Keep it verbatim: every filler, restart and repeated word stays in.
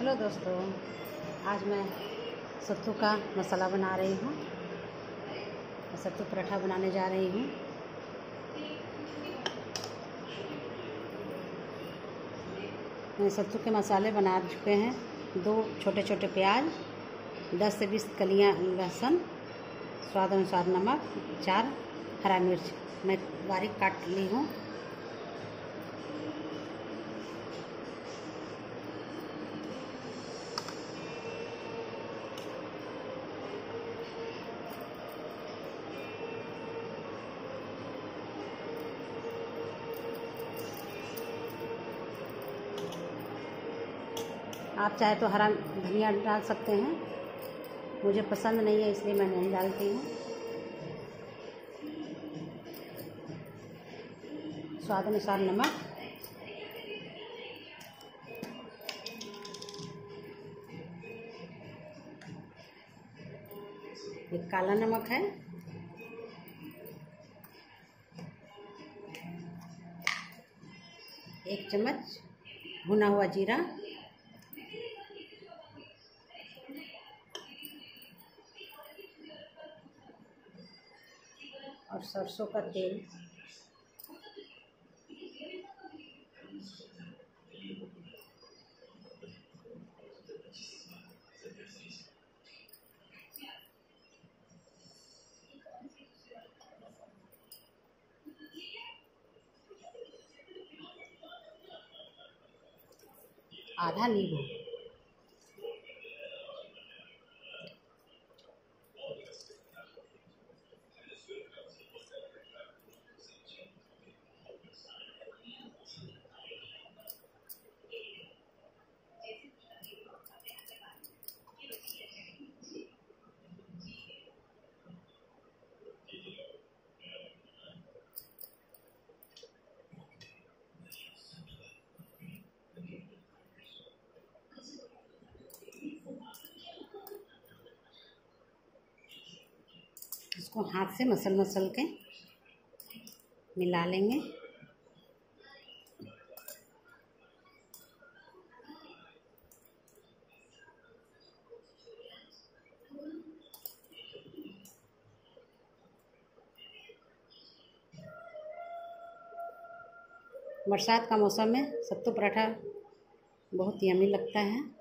Hello दोस्तों, आज मैं सत्तू का मसाला बना रही हूँ। सत्तू पराठा बनाने जा रही हूँ। मैं सत्तू के मसाले बना चुके हैं। दो छोटे छोटे प्याज, दस से बीस कलियाँ लहसुन, स्वाद अनुसार नमक, चार हरा मिर्च मैं बारीक काट ली हूँ। आप चाहे तो हरा धनिया डाल सकते हैं, मुझे पसंद नहीं है इसलिए मैं नहीं डालती हूँ। स्वाद अनुसार नमक, एक काला नमक है, एक चम्मच भुना हुआ जीरा, और सरसों का तेल। आधा नींबू। इसको हाथ से मसल मसल के मिला लेंगे। बरसात का मौसम में सत्तू पराठा बहुत यम्मी लगता है।